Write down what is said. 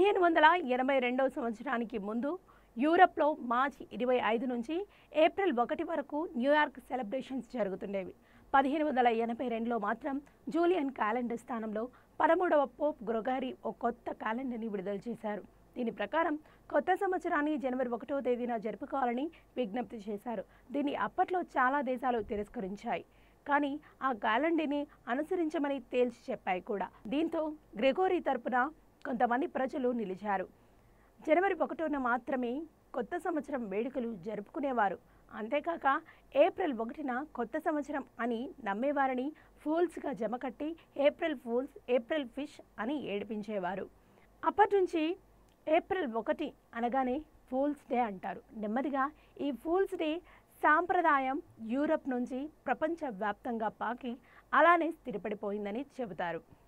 1582 సంవత్సరానికి ముందు యూరప్లో మార్చి 25 నుంచి ఏప్రిల్ 1 వరకు న్యూయార్క్ సెలబ్రేషన్స్ జరుగుతుండేవి. 1582లో మాత్రం జూలియన్ క్యాలెండర్ స్థానంలో 13వ పోప్ గ్రెగరీ ఓ కొత్త క్యాలెండర్ని విడుదల చేశారు. దీని ప్రకారం కొత్త సంవత్సరాన్ని జనవరి 1వ తేదీన జరుపుకోవాలని విజ్ఞప్తి చేశారు. దీన్ని అప్పట్లో చాలా దేశాలు తిరస్కరించాయి. కానీ ఆ క్యాలెండర్ని అనుసరించమని తేల్చి చెప్పాయి కూడా. దీంతో గ్రెగోరీ తరపున కొంతమంది ప్రజలు నిలిచారు. జనవరి 1న మాత్రమే కొత్త సంవత్సరం వేడుకలు జరుపుకునేవారు. అంతేకాక ఏప్రిల్ 1న కొత్త సంవత్సరం అని నమ్మేవారని ఫూల్స్గా జమకట్టి ఏప్రిల్ ఫూల్స్, ఏప్రిల్ ఫిష్ అని ఏడిపించేవారు. అప్పటి నుంచి ఏప్రిల్ 1 అనగానే ఫూల్స్ డే అంటారు. నెమ్మదిగా ఈ ఫూల్స్ డే సాంప్రదాయం యూరప్ నుంచి ప్రపంచవ్యాప్తంగా పాకి అలానే స్థిరపడిపోయిందని చెబుతారు.